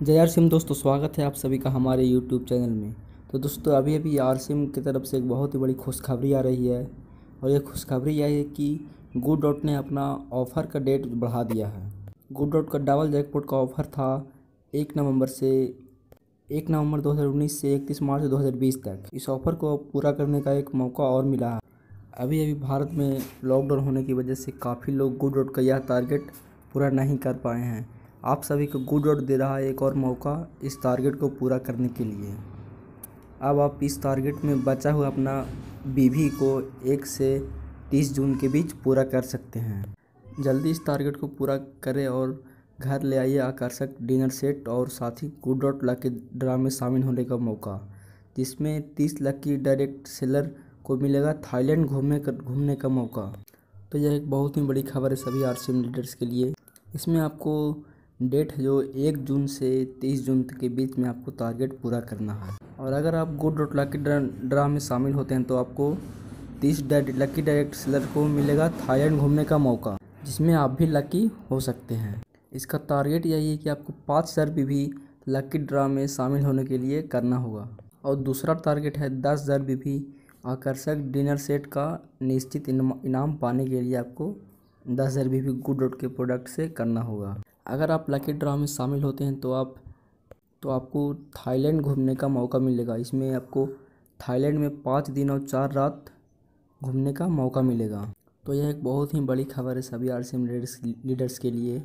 जय are SIM दोस्तों, स्वागत है आप सभी का हमारे यूट्यूब चैनल में। तो दोस्तों अभी आर सिम की तरफ से एक बहुत ही बड़ी खुशखबरी आ रही है और ये खुशखबरी यह है कि गुड डॉट ने अपना ऑफ़र का डेट बढ़ा दिया है। गुड डॉट का डबल जैकपॉट का ऑफ़र था 1 नवंबर 2019 से 31 मार्च 2020 तक। इस ऑफ़र को पूरा करने का एक मौका और मिला है। अभी भारत में लॉकडाउन होने की वजह से काफ़ी लोग गुड डॉट का यह टारगेट पूरा नहीं कर पाए हैं। आप सभी को गुड डॉट दे रहा है एक और मौका इस टारगेट को पूरा करने के लिए। अब आप इस टारगेट में बचा हुआ अपना बीवी को 1 से 30 जून के बीच पूरा कर सकते हैं। जल्दी इस टारगेट को पूरा करें और घर ले आइए आकर्षक डिनर सेट और साथ ही गुड डॉट लकी ड्रा में शामिल होने का मौका, जिसमें 30 लकी डायरेक्ट सेलर को मिलेगा थाईलैंड घूमने का मौका। तो यह एक बहुत ही बड़ी खबर है सभी आर सिम लीडर्स के लिए। इसमें आपको डेट है जो 1 जून से 30 जून के बीच में आपको टारगेट पूरा करना है। और अगर आप गुड डॉट लकी ड्रा में शामिल होते हैं तो आपको 30 लकी डायरेक्ट सेलर को मिलेगा थाईलैंड घूमने का मौका, जिसमें आप भी लकी हो सकते हैं। इसका टारगेट यही है कि आपको 5000 भी लकी ड्रा में शामिल होने के लिए करना होगा। और दूसरा टारगेट है 10,000 भी आकर्षक डिनर सेट का निश्चित इनाम पाने के लिए आपको 10,000 भी गुड डॉट के प्रोडक्ट से करना होगा। अगर आप लकी ड्रा में शामिल होते हैं तो आपको थाईलैंड घूमने का मौका मिलेगा। इसमें आपको थाईलैंड में 5 दिन और 4 रात घूमने का मौका मिलेगा। तो यह एक बहुत ही बड़ी खबर है सभी आर सिम लीडर्स के लिए,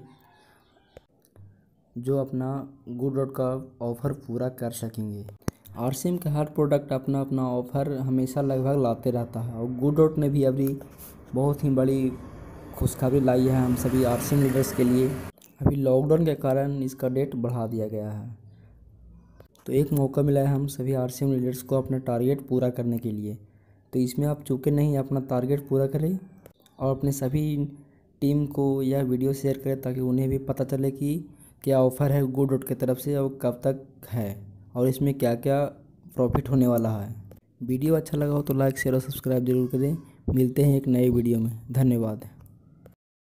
जो अपना गुड डॉट का ऑफ़र पूरा कर सकेंगे। आर सिम का हर प्रोडक्ट अपना अपना ऑफ़र हमेशा लगभग लाते रहता है और गुड डॉट ने भी अभी बहुत ही बड़ी खुशखबरी लाई है हम सभी आर सिम लीडर्स के लिए। अभी लॉकडाउन के कारण इसका डेट बढ़ा दिया गया है, तो एक मौका मिला है हम सभी आर सिम लीडर्स को अपना टारगेट पूरा करने के लिए। तो इसमें आप चूके नहीं, अपना टारगेट पूरा करें और अपने सभी टीम को यह वीडियो शेयर करें ताकि उन्हें भी पता चले कि क्या ऑफ़र है गुड डॉट की तरफ से और कब तक है और इसमें क्या क्या प्रॉफिट होने वाला है। वीडियो अच्छा लगा हो तो लाइक शेयर और सब्सक्राइब जरूर करें। मिलते हैं एक नए वीडियो में। धन्यवाद।